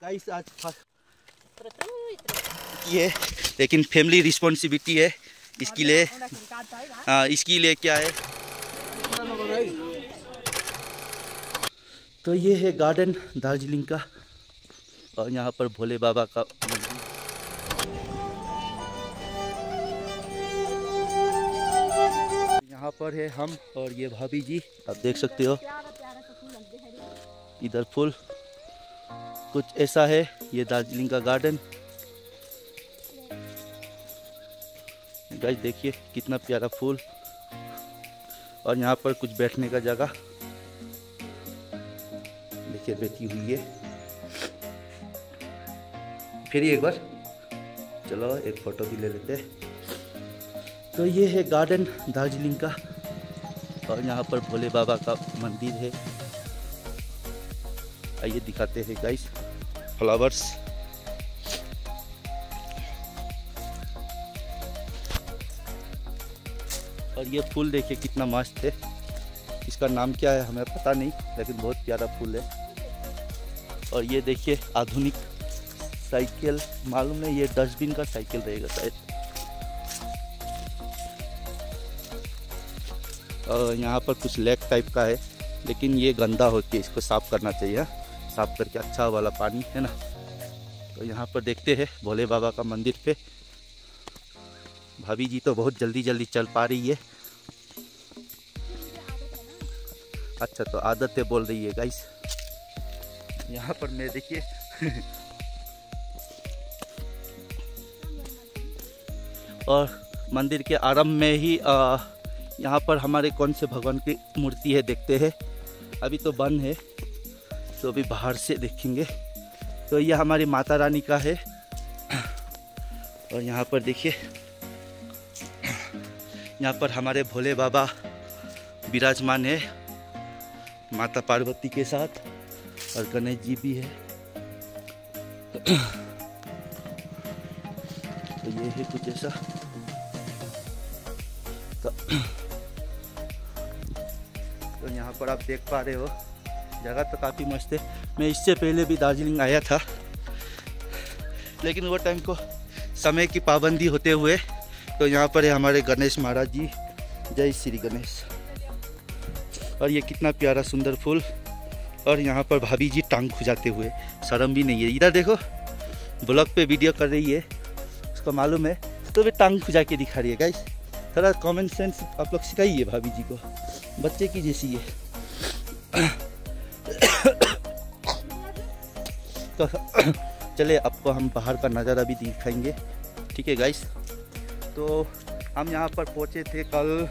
Guys आज ये लेकिन फैमिली रिस्पॉन्सिबिलिटी है इसके लिए। इसके लिए क्या है तो ये है गार्डन दार्जिलिंग का और यहाँ पर भोले बाबा का मंदिर। यहाँ पर है हम और ये भाभी जी, आप देख सकते हो इधर फूल कुछ ऐसा है। ये दार्जिलिंग का गार्डन गाइस, देखिए कितना प्यारा फूल और यहाँ पर कुछ बैठने का जगह देखिए बैठी हुई है। फिर एक बार चलो एक फोटो भी ले लेते हैं। तो ये है गार्डन दार्जिलिंग का और यहाँ पर भोले बाबा का मंदिर है। आइए दिखाते हैं गाइस फ्लावर्स। और ये फूल देखिए कितना मस्त है। इसका नाम क्या है हमें पता नहीं, लेकिन बहुत प्यारा फूल है। और ये देखिए आधुनिक साइकिल, मालूम नहीं ये डस्टबिन का साइकिल रहेगा शायद। और यहाँ पर कुछ लेक टाइप का है, लेकिन ये गंदा होती है, इसको साफ करना चाहिए। साफ करके अच्छा वाला पानी है ना। तो यहाँ पर देखते हैं भोले बाबा का मंदिर पे। भाभी जी तो बहुत जल्दी जल्दी चल पा रही है। अच्छा तो आदत है बोल रही है गाइस। यहाँ पर मैं देखिए और मंदिर के आरंभ में ही यहाँ पर हमारे कौन से भगवान की मूर्ति है देखते हैं। अभी तो बंद है, तो अभी बाहर से देखेंगे। तो यह हमारी माता रानी का है। और यहाँ पर देखिए, यहाँ पर हमारे भोले बाबा विराजमान है माता पार्वती के साथ, और गणेश जी भी है। तो ये है कुछ ऐसा। तो यहाँ पर आप देख पा रहे हो जगह तो काफ़ी मस्त है। मैं इससे पहले भी दार्जिलिंग आया था, लेकिन वो टाइम को समय की पाबंदी होते हुए। तो यहाँ पर है हमारे गणेश महाराज जी, जय श्री गणेश। और ये कितना प्यारा सुंदर फूल। और यहाँ पर भाभी जी टांग खुजाते हुए, शर्म भी नहीं है। इधर देखो ब्लॉग पे वीडियो कर रही है, उसको मालूम है, तो वे टांग खुजा के दिखा रही है गाइस। थोड़ा कॉमन सेंस आप लोग सिखाइए भाभी जी को, बच्चे की जैसी है। तो चले आपको हम बाहर का नज़ारा भी दिखाएंगे, ठीक है गाइस। तो हम यहाँ पर पहुँचे थे कल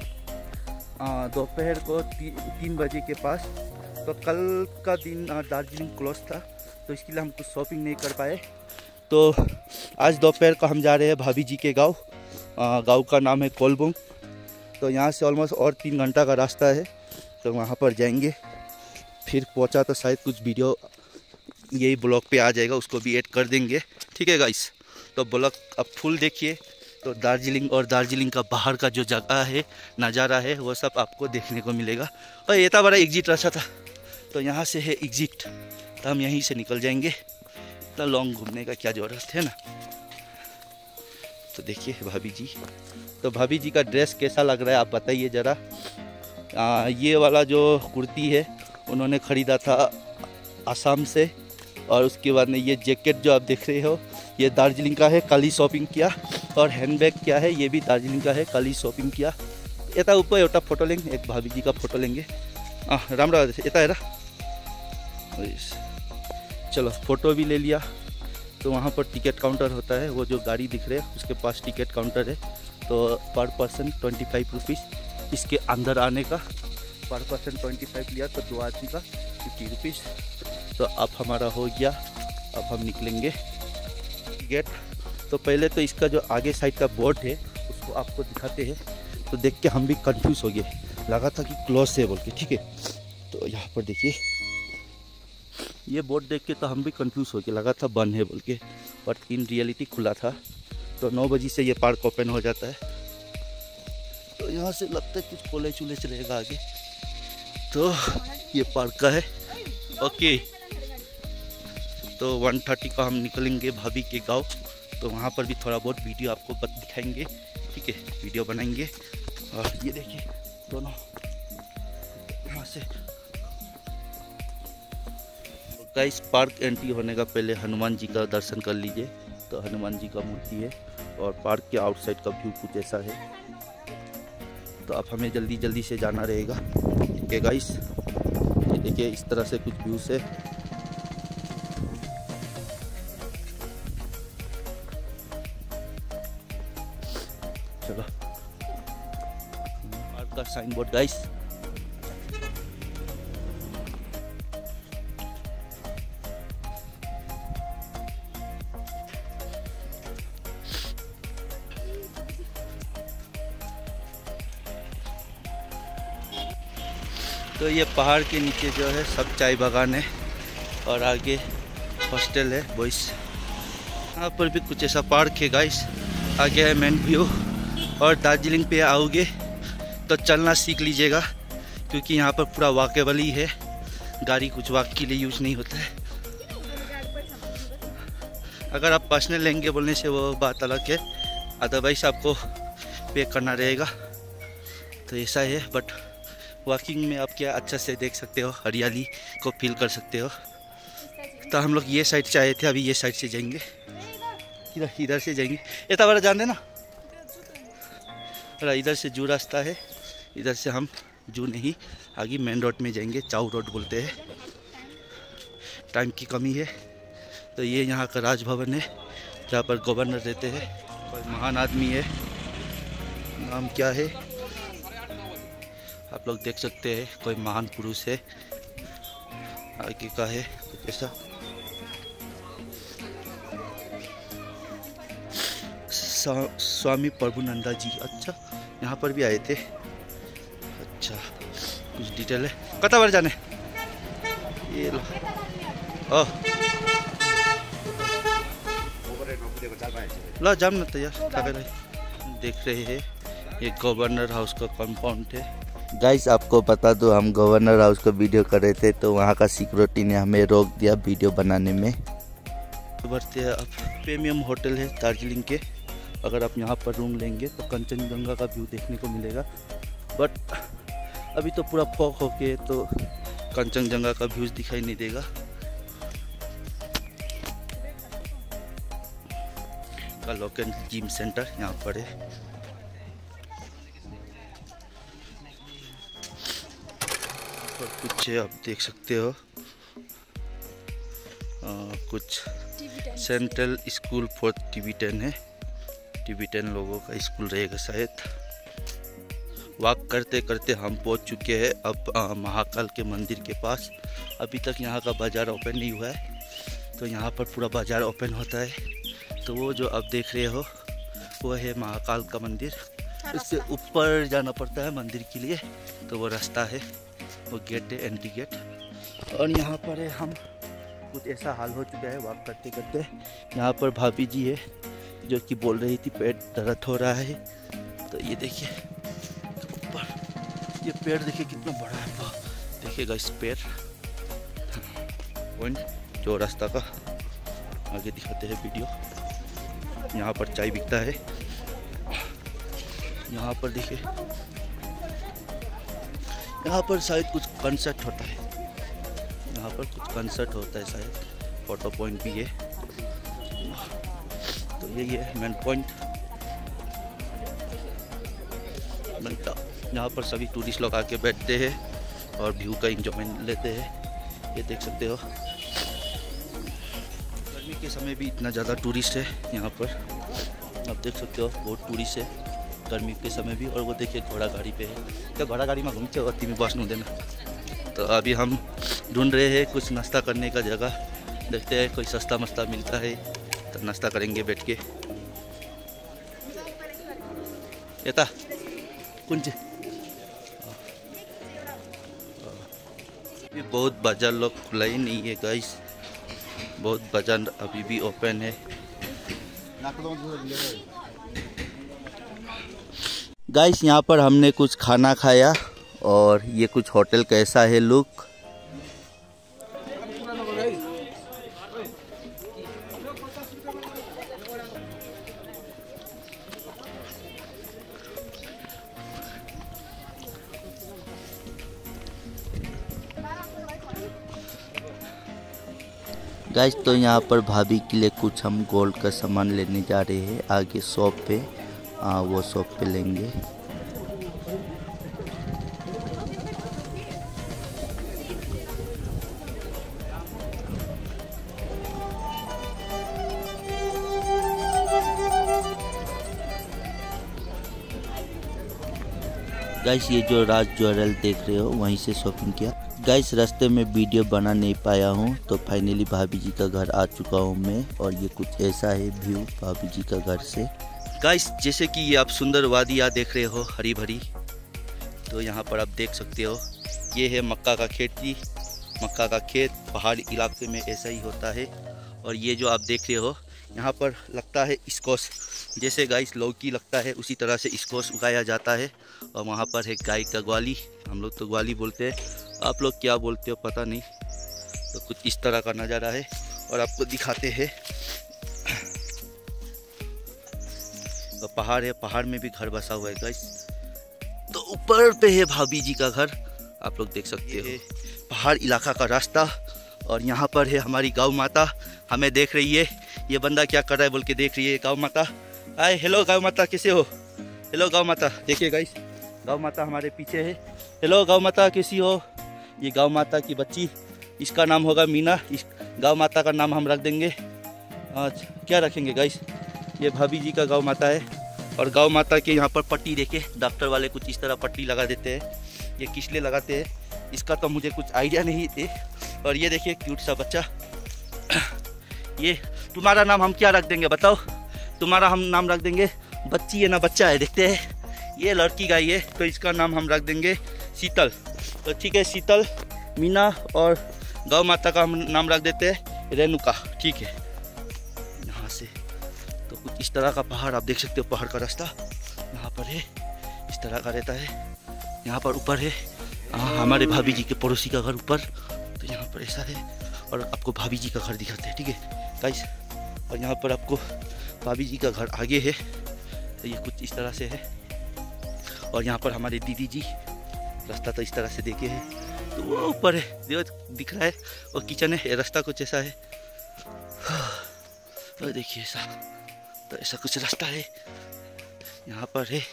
दोपहर को 3 बजे के पास। तो कल का दिन दार्जिलिंग क्लोज था, तो इसके लिए हम कुछ शॉपिंग नहीं कर पाए। तो आज दोपहर को हम जा रहे हैं भाभी जी के गांव। गांव का नाम है कोलबुंग। तो यहाँ से ऑलमोस्ट और 3 घंटा का रास्ता है, तो वहाँ पर जाएंगे। फिर पहुँचा तो शायद कुछ वीडियो यही ब्लॉग पे आ जाएगा, उसको भी ऐड कर देंगे, ठीक है गाइस। तो ब्लॉग अब फुल देखिए। तो दार्जिलिंग और दार्जिलिंग का बाहर का जो जगह है, नज़ारा है, वो सब आपको देखने को मिलेगा। और इतना बड़ा एग्जिट रास्ता था, तो यहाँ से है एग्जिट, तो हम यहीं से निकल जाएंगे। इतना लॉन्ग घूमने का क्या ज़रूरत है ना। तो देखिए भाभी जी, तो भाभी जी का ड्रेस कैसा लग रहा है आप बताइए ज़रा। ये वाला जो कुर्ती है उन्होंने ख़रीदा था आसाम से, और उसके बाद में ये जैकेट जो आप देख रहे हो ये दार्जिलिंग का है, कल ही शॉपिंग किया। और हैंडबैग क्या है, ये भी दार्जिलिंग का है, कल ही शॉपिंग किया। एता ऊपर एटा फोटो लेंगे, एक भाभी जी का फोटो लेंगे। राम राम एता है। चलो फोटो भी ले लिया। तो वहाँ पर टिकट काउंटर होता है, वो जो गाड़ी दिख रहे है उसके पास टिकट काउंटर है। तो पर पर्सन 25 रुपीज़ इसके अंदर आने का। पर पर्सन 25 लिया तो 2 आदमी का 50 रुपीज़। तो अब हमारा हो गया, अब हम निकलेंगे गेट। तो पहले तो इसका जो आगे साइड का बोर्ड है उसको आपको दिखाते हैं। तो देख के हम भी कंफ्यूज हो गए, लगा था कि क्लोज है बोल के, ठीक है। तो यहाँ पर देखिए ये बोर्ड देख के तो हम भी कंफ्यूज हो गए, लगा था बंद है बोल के, बट इन रियलिटी खुला था। तो 9 बजे से ये पार्क ओपन हो जाता है। तो यहाँ से लगता है कुछ कॉलेज वॉलेज रहेगा आगे। तो ये पार्क का है, ओके। तो 1:30 को हम निकलेंगे भाभी के गांव, तो वहाँ पर भी थोड़ा बहुत वीडियो आपको दिखाएंगे, ठीक है, वीडियो बनाएंगे। और ये देखिए दोनों यहाँ से गाइस पार्क एंट्री होने का पहले हनुमान जी का दर्शन कर लीजिए। तो हनुमान जी का मूर्ति है और पार्क के आउटसाइड का व्यू कुछ ऐसा है। तो अब हमें जल्दी जल्दी से जाना रहेगा, ठीक है गाइस। ये देखिए इस तरह से कुछ व्यूज है। चलो पार्क का साइन बोर्ड गाइस। तो ये पहाड़ के नीचे जो है सब चाय बागान है और आगे हॉस्टल है बॉयस। यहाँ पर भी कुछ ऐसा पार्क है गाइस। आगे है मेन व्यू। और दार्जिलिंग पे आओगे तो चलना सीख लीजिएगा, क्योंकि यहाँ पर पूरा वॉकेबल ही है, गाड़ी कुछ वॉक के लिए यूज़ नहीं होता है। अगर आप पर्सनल लेंगे बोलने से वो बात अलग है, अदरवाइज आपको पे करना रहेगा। तो ऐसा है, बट वॉकिंग में आप क्या अच्छा से देख सकते हो, हरियाली को फील कर सकते हो। तो हम लोग ये साइड से आए थे, अभी ये साइड से जाएंगे, इधर से जाएंगे। इतना बड़ा जान देना, इधर से जू रास्ता है, इधर से हम जू नहीं आगे मेन रोड में जाएंगे, चाऊ रोड बोलते हैं। टाइम की कमी है। तो ये यहाँ का राजभवन है जहाँ पर गवर्नर रहते हैं। कोई महान आदमी है, नाम क्या है आप लोग देख सकते हैं, कोई महान पुरुष है। आगे का है कुछ ऐसा। स्वामी प्रभुनंदा जी, अच्छा यहाँ पर भी आए थे। अच्छा कुछ डिटेल है। कता बार जाने ये लो। ला जाम ना तैयार देख रहे हैं। ये गवर्नर हाउस का कंपाउंड है गाइस। आपको बता दो, हम गवर्नर हाउस का वीडियो कर रहे थे तो वहाँ का सिक्योरिटी ने हमें रोक दिया वीडियो बनाने में। बढ़ते हैं अब। प्रीमियम होटल है दार्जिलिंग के। अगर आप यहाँ पर रूम लेंगे तो कंचनजंगा का व्यू देखने को मिलेगा, बट अभी तो पूरा फॉग हो के तो कंचनजंगा का व्यूज दिखाई नहीं देगा। का लोकल जिम सेंटर यहाँ पर है। और कुछ आप देख सकते हो, कुछ सेंट्रल स्कूल फॉर टिबेटन है। टिबेटन लोगों का स्कूल रहेगा शायद। वॉक करते करते हम पहुंच चुके हैं अब महाकाल के मंदिर के पास। अभी तक यहाँ का बाज़ार ओपन नहीं हुआ है, तो यहाँ पर पूरा बाज़ार ओपन होता है। तो वो जो आप देख रहे हो वो है महाकाल का मंदिर। इससे ऊपर जाना पड़ता है मंदिर के लिए, तो वो रास्ता है, वो गेट है, एंट्री गेट। और यहाँ पर है हम, कुछ ऐसा हाल हो चुका है वॉक करते करते। यहाँ पर भाभी जी है जो कि बोल रही थी पेट दर्द हो रहा है। तो ये देखिए ऊपर, ये पेड़ देखिए कितना बड़ा है। देखिएगा इस पेड़ पॉइंट जो रास्ता का आगे दिखाते हैं वीडियो। यहाँ पर चाय बिकता है। यहाँ पर देखिए, यहाँ पर शायद कुछ कंसर्ट होता है। यहाँ पर कुछ कंसर्ट होता है शायद। फोटो पॉइंट भी है। तो यही है मेन पॉइंट। यहाँ पर सभी टूरिस्ट लोग आके बैठते हैं और व्यू का एंजॉयमेंट लेते हैं। ये देख सकते हो। गर्मी के समय भी इतना ज़्यादा टूरिस्ट है यहाँ पर, आप देख सकते हो, बहुत टूरिस्ट है गर्मी के समय भी। और वो देखिए घोड़ा गाड़ी पे है। क्या घोड़ा गाड़ी में घूमते हो में बस नहीं देना। तो अभी हम ढूंढ रहे हैं कुछ नाश्ता करने का जगह। देखते हैं कोई सस्ता मस्ता मिलता है तो नाश्ता करेंगे बैठ के। येता कुंज अभी बहुत बाजार लोग खुला ही नहीं है गाइस। बहुत बाजार अभी भी ओपन है गाइस। यहाँ पर हमने कुछ खाना खाया और ये कुछ होटल कैसा है लुक। गाइस तो यहाँ पर भाभी के लिए कुछ हम गोल्ड का सामान लेने जा रहे हैं आगे शॉप पे। वो शॉप पे लेंगे। गाइस ये जो राज ज्वेलर देख रहे हो वहीं से शॉपिंग किया। गाइस रास्ते में वीडियो बना नहीं पाया हूँ तो फाइनली भाभी जी का घर आ चुका हूँ मैं। और ये कुछ ऐसा है व्यू भाभी जी का घर से। गाइस जैसे कि ये आप सुंदर वादियाँ देख रहे हो हरी भरी, तो यहाँ पर आप देख सकते हो ये है मक्का का खेती। मक्का का खेत पहाड़ी इलाके में ऐसा ही होता है। और ये जो आप देख रहे हो यहाँ पर लगता है स्क्वाश, जैसे गाइस लौकी लगता है उसी तरह से स्क्वाश उगाया जाता है। और वहाँ पर है गाय का ग्वाली, हम लोग तो ग्वाली बोलते हैं, आप लोग क्या बोलते हो पता नहीं। तो कुछ इस तरह का नज़ारा है और आपको दिखाते हैं। तो पहाड़ है, पहाड़ में भी घर बसा हुआ है गाइस। तो ऊपर पे है भाभी जी का घर, आप लोग देख सकते हो। पहाड़ इलाका का रास्ता और यहाँ पर है हमारी गौ माता, हमें देख रही है। ये बंदा क्या कर रहा है बोल के देख रही है गौ माता। हाय हेलो गौ माता, कैसे हो? हेलो गौ माता, देखिए गाइस गौ माता हमारे पीछे है। हेलो गौ माता कैसी हो? ये गौ माता की बच्ची, इसका नाम होगा मीना। इस गौ माता का नाम हम रख देंगे। आज क्या रखेंगे गाइस? ये भाभी जी का गौ माता है। और गौ माता के यहाँ पर पट्टी देखे, डॉक्टर वाले कुछ इस तरह पट्टी लगा देते हैं। ये किस लिए लगाते हैं इसका तो मुझे कुछ आइडिया नहीं है। और ये देखिए क्यूट सा बच्चा। ये तुम्हारा नाम हम क्या रख देंगे बताओ? तुम्हारा हम नाम रख देंगे, बच्ची है ना बच्चा है, देखते हैं। ये लड़की गाय है तो इसका नाम हम रख देंगे शीतल। तो ठीक है शीतल, मीना और गौ माता का हम नाम रख देते हैं रेणुका, ठीक है। यहाँ से तो कुछ इस तरह का पहाड़ आप देख सकते हो, पहाड़ का रास्ता यहाँ पर है, इस तरह का रहता है। यहाँ पर ऊपर है हमारे भाभी जी के पड़ोसी का घर ऊपर, तो यहाँ पर ऐसा है। और आपको भाभी जी का घर दिखाते हैं, ठीक है गाइस। और यहाँ पर आपको भाभी जी का घर आगे है, तो ये कुछ इस तरह से है। और यहाँ पर हमारे दीदी जी, रास्ता तो इस तरह से देखे है, तो वो ऊपर है जो दिख रहा है वो किचन है। रास्ता कुछ ऐसा है, तो देखिए ऐसा, तो ऐसा कुछ रास्ता है यहाँ पर है।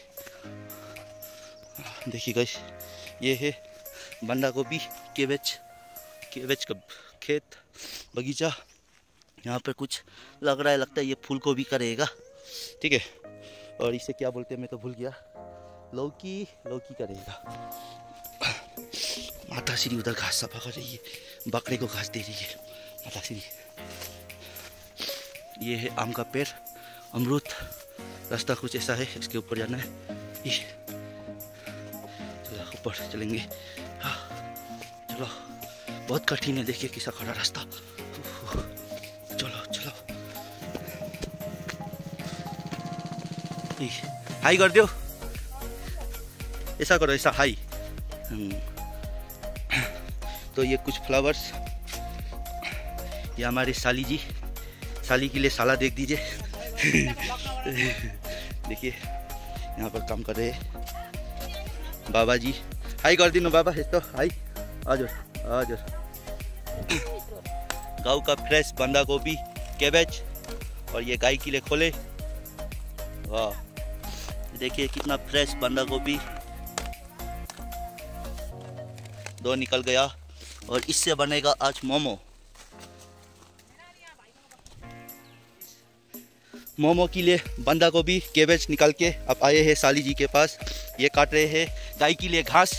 देखिए गाइस ये है बंदा गोभी, केवेज का खेत बगीचा। यहाँ पर कुछ लग रहा है, लगता है ये फूल गोभी का रहेगा, ठीक है। और इसे क्या बोलते हैं मैं तो भूल गया, लौकी का रहेगा। माता श्री उधर घास सफा कर रही है, बकरे को घास दे रही है माता श्री। ये है आम का पेड़, अमरूद। रास्ता कुछ ऐसा है, इसके ऊपर जाना है। चलो ऊपर चलेंगे। हाँ चलो, बहुत कठिन है, देखिए किसा खड़ा रास्ता। चलो चलो, हाई कर दो, ऐसा करो, ऐसा हाई। तो ये कुछ फ्लावर्स, ये हमारे साली जी, साली के लिए साला देख दीजिए। देखिए यहाँ पर काम कर रहे हैं बाबा जी। हाई कर दी ना बाबा, तो हाई, आ जाओ। गाँव का फ्रेश बंदा गोभी, कैबेज, और ये गाय के लिए खोले। वाह देखिए कितना फ्रेश बंदा गोभी, 2 निकल गया। और इससे बनेगा आज मोमो। मोमो के लिए बंदा गोभी, कैबेज निकाल के अब आए हैं साली जी के पास। ये काट रहे हैं गाय के लिए घास।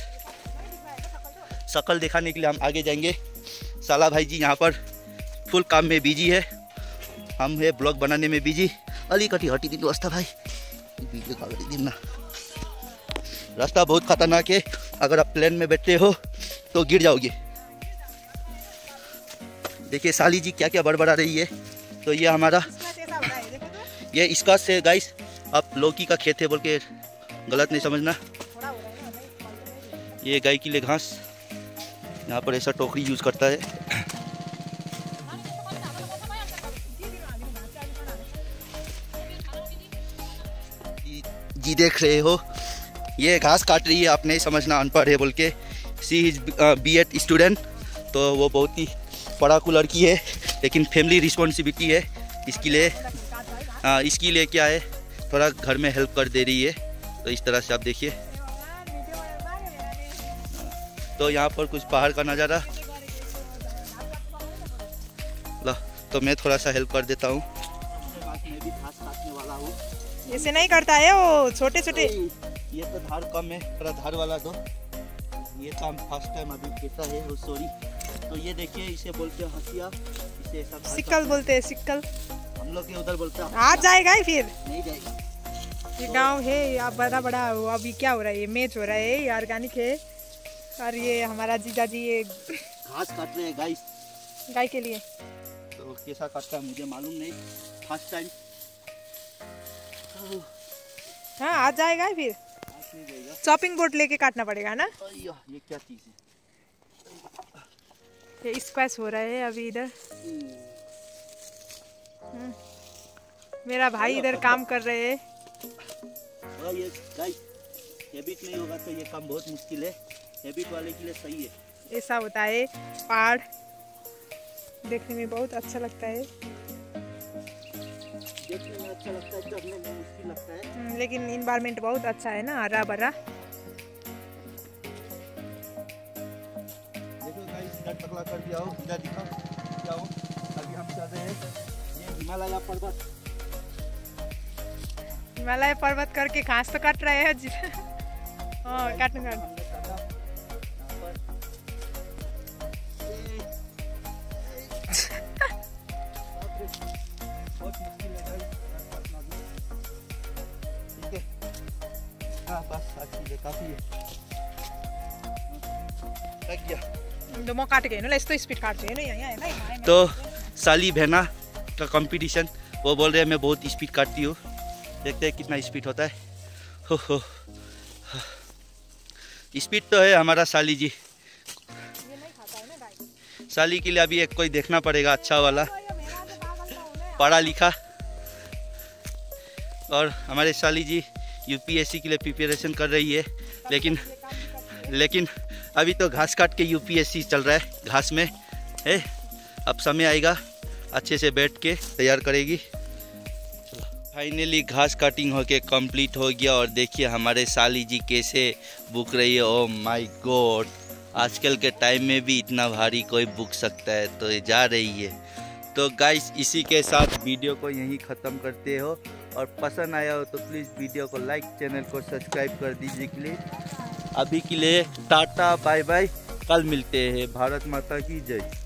शकल दिखाने के लिए हम आगे जाएंगे। साला भाई जी यहाँ पर फुल काम में बिजी है, हम है ब्लॉग बनाने में बिजी। अलिकति हटी दिन रास्ता भाइ, ना रास्ता बहुत खतरनाक है, अगर आप प्लेन में बैठते हो तो गिर जाओगे। देखिए साली जी क्या क्या बड़बड़ा रही है। तो ये हमारा, ये इसका से गाइस, आप लौकी का खेत है बोल के गलत नहीं समझना। ये गाय के लिए घास, यहाँ पर ऐसा टोकरी यूज करता है। जी देख रहे हो, ये घास काट रही है, आप नहीं समझना अनपढ़ है बोल के। सी इज B.Ed स्टूडेंट, तो वो बहुत ही पढ़ाकू लड़की है, लेकिन फैमिली रिस्पॉन्सिबिलिटी है इसके लिए क्या है, थोड़ा घर में हेल्प कर दे रही है। तो इस तरह से आप देखिए। तो यहाँ पर कुछ पहाड़ का नज़ारा, तो मैं थोड़ा सा हेल्प कर देता हूँ। मैं भी घास काटने वाला हूँ। ऐसे नहीं करता है वो, छोटे छोटे। ये तो धार कम है, थोड़ा धार वाला दो। ये काम फर्स्ट टाइम अभी कैसा है, सॉरी। तो ये देखिए, इसे बोलते हैं हंसिया, इसे ऐसा सिक्कल बोलते हैं, सिक्कल। हम लोग के उधर बोलते हैं। आ जाएगा ही फिर नहीं जाएगा। ये गांव है, आप बड़ा बड़ा। अभी क्या हो रहा है, ये मैच हो रहा है, ये ऑर्गेनिक है। और ये हमारा जीजा जी ये घास काट रहे हैं गाइस, गाय के लिए। तो कैसा काटता है मुझे मालूम नहीं, फर्स्ट टाइम। हाँ आ जाएगा ही फिर। चॉपिंग बोर्ड लेके काटना पड़ेगा ना। ये क्या चीज है? ये स्क्वैश हो रहा है अभी इधर। मेरा भाई इधर काम कर रहे हैं। ये गाइस, हैबिट नहीं होगा तो ये काम बहुत मुश्किल है, हैबिट वाले के लिए सही है। ऐसा होता है, पहाड़ देखने में बहुत अच्छा लगता है। देखने में अच्छा लगता है, चढ़ने में मुश्किल लगता है। लेकिन इन्वायरमेंट बहुत अच्छा है ना, हरा भरा। देखो गाइस, इधर टकला कर दिया हो, इधर दिखाओ जाओ। अभी हम चल रहे हैं ये हिमालय पर्वत। हिमालय पर्वत करके घास तो काट रहे हैं। हाँ काटूंगा। काफी है, लग गया। दो काट गए ना, इसको स्पीड काट गए ना यहाँ। तो साली बहना का कंपटीशन, वो बोल रहे हैं मैं बहुत स्पीड काटती हूँ, देखते हैं कितना स्पीड होता है। हो स्पीड तो है हमारा साली जी। साली के लिए अभी एक कोई देखना पड़ेगा अच्छा वाला, पढ़ा लिखा। और हमारे साली जी UPSC के लिए प्रिपरेशन कर रही है, लेकिन अभी तो घास काट के UPSC चल रहा है, घास में है। अब समय आएगा अच्छे से बैठ के तैयार करेगी। फाइनली घास कटिंग होके कंप्लीट हो गया, और देखिए हमारे साली जी कैसे बुक रही है। ओ माय गॉड, आजकल के टाइम में भी इतना भारी कोई बुक सकता है, तो ये जा रही है। तो गाइस, इसी के साथ वीडियो को यहीं ख़त्म करते हो, और पसंद आया हो तो प्लीज़ वीडियो को लाइक, चैनल को सब्सक्राइब कर दीजिए प्लीज़। अभी के लिए टाटा बाय बाय, कल मिलते हैं। भारत माता की जय।